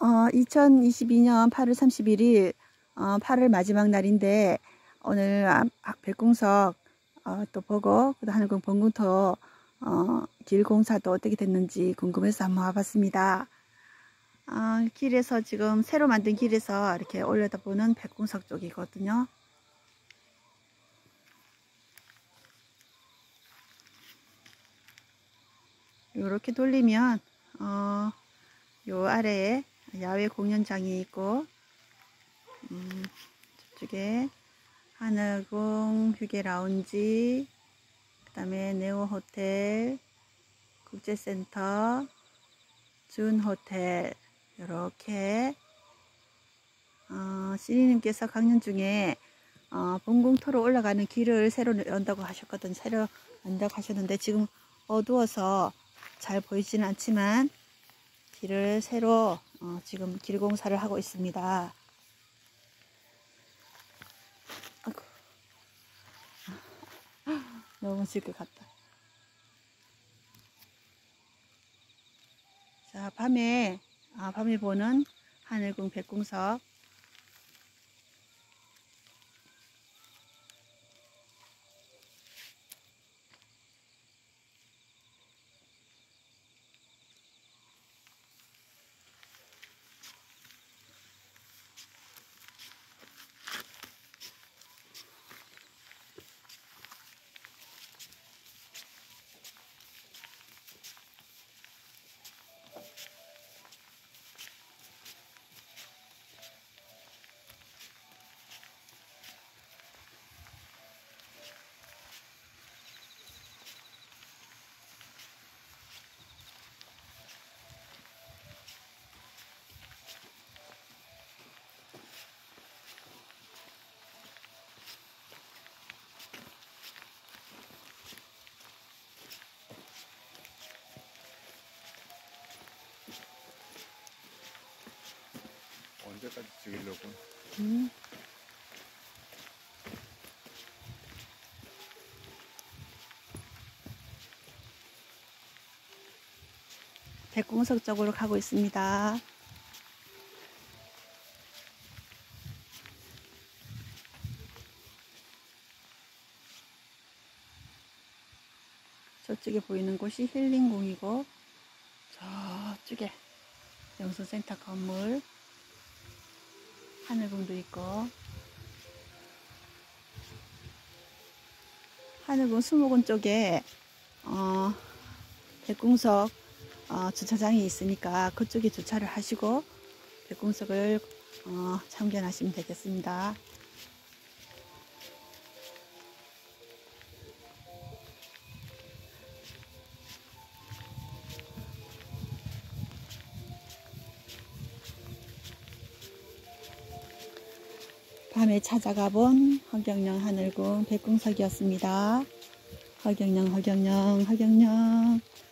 2022년 8월 31일 8월 마지막 날인데 오늘 백궁석 또 보고 하늘궁 번궁터 길 공사도 어떻게 됐는지 궁금해서 한번 와봤습니다. 길에서 지금 새로 만든 길에서 이렇게 올려다보는 백궁석 쪽이거든요. 이렇게 돌리면 요 아래에 야외 공연장이 있고 저쪽에 하늘궁 휴게-라운지, 그 다음에 네오호텔, 국제센터, 준호텔, 이렇게 시리님께서 강연 중에 번궁터로 올라가는 길을 새로 연다고 하셨거든요. 새로 연다고 하셨는데 지금 어두워서 잘 보이지는 않지만 길을 새로 지금 길 공사를 하고 있습니다. 아이고. 너무 질 것 같다. 자, 밤에 보는 하늘궁 백궁석. 언제까지 찍으려고? 백궁석 쪽으로 가고 있습니다. 저쪽에 보이는 곳이 힐링궁이고 저쪽에 영수센터 건물 하늘궁도 있고 하늘궁 수목원 쪽에 백궁석 주차장이 있으니까 그쪽에 주차를 하시고 백궁석을 참견하시면 되겠습니다. 밤에 찾아가 본 허경영 하늘궁 백궁석이었습니다. 허경영